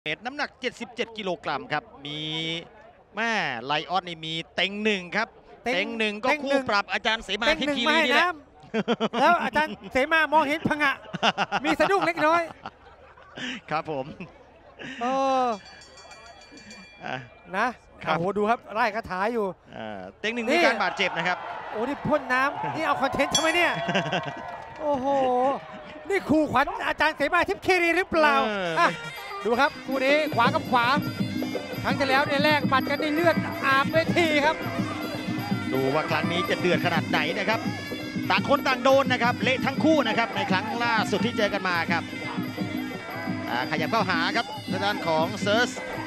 เมตรน้ำหนัก 77 กิโลกรัมครับมีแม่ไลออนนี่มีเต็งหนึ่งครับเต็งหนึ่งก็คู่ปรับอาจารย์เสมาทิพย์คีรีนี่แหละแล้วอาจารย์เสมามองเห็นพังะมีสะดุ้งเล็กน้อยครับผมนะโอ้โหดูครับไล่คาถาอยู่เต็งหนึ่งมีการบาดเจ็บนะครับโอ้นี่พ่นน้ำนี่เอาคอนเทนต์ทำไมเนี่ยโอ้โหนี่ขู่ขวัญอาจารย์เสมาทิพย์คีรีหรือเปล่าดูครับคู่นี้ขวากับขวาครั้งที่แล้วเนี่ยแลกหมัดกันในเลือดอาบเวทีครับดูว่าครั้งนี้จะเดือดขนาดไหนนะครับต่างคนต่างโดนนะครับเละทั้งคู่นะครับในครั้งล่าสุดที่เจอกันมาครับขยับเข้าหาครับทางด้านของเซิร์ส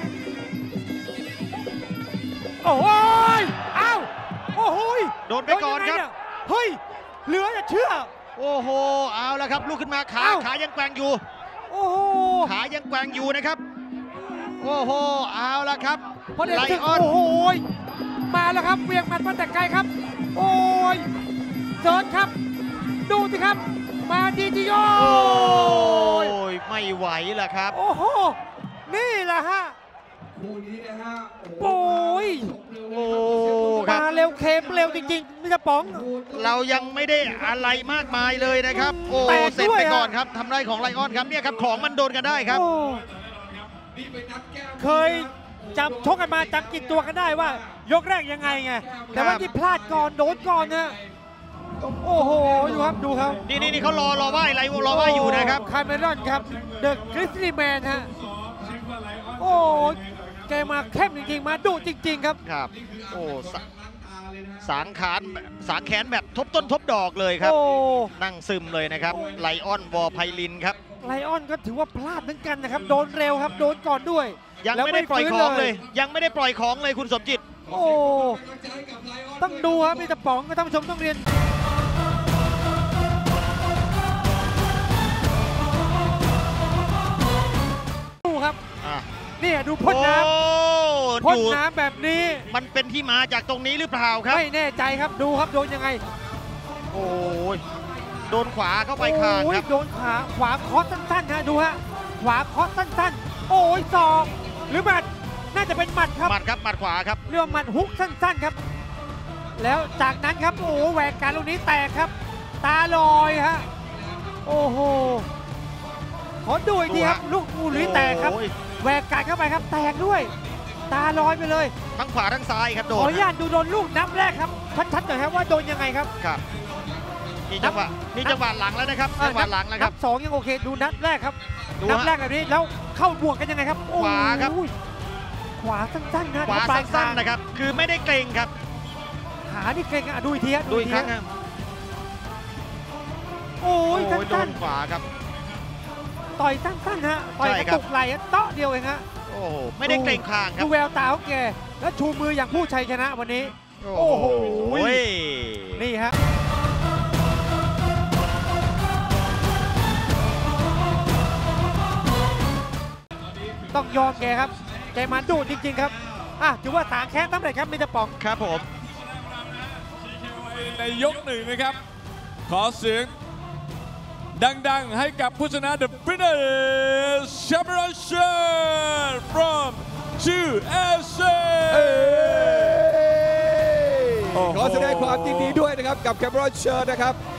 โอ้ยอ้าวโอ้โหโดนไปก่อนครับเฮ้ยเหลือจะเชื่อโอ้โหเอาแล้วครับลุกขึ้นมาขายังแกว่งอยู่โอ้โหขายังแกว่งอยู่นะครับโอ้โหเอาแล้วครับไลออนโอ้โหมาแล้วครับเวียงมันมาแต่ไกลครับโอ้ยเซิร์ชครับดูสิครับมาดีจิโยโอ้ยไม่ไหวแล้วครับโอ้โหนี่แหละฮะโอ้ยมาเร็วเคมเร็วจริงๆมิสเตอร์ป๋องเรายังไม่ได้อะไรมากมายเลยนะครับโอ้เสร็จไปก่อนครับทำได้ของไลออนครับเนี่ยครับของมันโดนกันได้ครับเคยจำชกกันมาจำกินตัวกันได้ว่ายกแรกยังไงไงแต่ว่าที่พลาดก่อนโดนก่อนนะโอ้โหดูครับดูครับนี่เขารอไหว้อะไรรอไหว้อยู่นะครับคาร์เมรอนครับเดอะกริซลี่แมนฮะโอ้แกมาเข้มจริงๆมาดุจริงๆครับครับโอ้สางแขนแบบทบต้นทบดอกเลยครับนั่งซึมเลยนะครับไลออนวอไพลินครับไลออนก็ถือว่าพลาดเหมือนกันนะครับโดนเร็วครับโดนก่อนด้วยยังไม่ได้ปล่อยของเลยยังไม่ได้ปล่อยของเลยคุณสมจิตโอ้ต้องดูครับมีแต่ป๋องก็ท่านผู้ชมต้องเรียนดูครับนี่ดูพ่นน้ำแบบนี้มันเป็นที่มาจากตรงนี้หรือเปล่าครับไม่แน่ใจครับดูครับโดนยังไงโอ้ยโดนขวาเข้าไปคางครับโดนขวาคอสสั้นๆนะดูฮะขวาคอสสั้นๆโอ้ยศอกหรือหมัดน่าจะเป็นหมัดครับหมัดขวาครับเรื่องหมัดฮุกสั้นๆครับแล้วจากนั้นครับโอ้แหวกการลูกนี้แตกครับตาลอยฮะโอ้โหขอดูอีกทีครับลูกลูกนี้แตกครับแหวกการเข้าไปครับแตกด้วยตาลอยไปเลยทั้งขวาทั้งซ้ายครับโดนขออนุญาตดูโดนลูกนับแรกครับชัดๆหน่อยครับว่าโดนยังไงครับครับนี่จังหวะหลังแล้วนะครับจังหวะหลังแล้วครับสองยังโอเคดูนัดแรกครับนัดแรกแบบนี้แล้วเข้าบวกกันยังไงครับขวาครับขวาสั้นๆนะขวาสั้นๆนะครับคือไม่ได้เกรงครับขานี่เกรงดูอีกทีดูอีกครั้งครับโอ้ยสั้นๆขวาครับต่อยสั้นๆฮะต่อยกระตุกไหล่เตาะเดียวเองฮะโอ้ไม่ได้เกรงคางครับดูแววตาของแกแล้วชูมืออย่างผู้ชัยชนะวันนี้โอ้โหนี่ฮะต้องยอมแกครับแกมาดุจริงๆครับถือว่าสางแค้นสำเร็จครับมิสเตอร์ป๋องครับผมในยกหนึ่งนะครับขอเสียงดังๆให้กับผู้ชนะ The winner is Championship from USA ขอแสดงความยินดีด้วยนะครับกับแคมรอนเชิร์นะครับ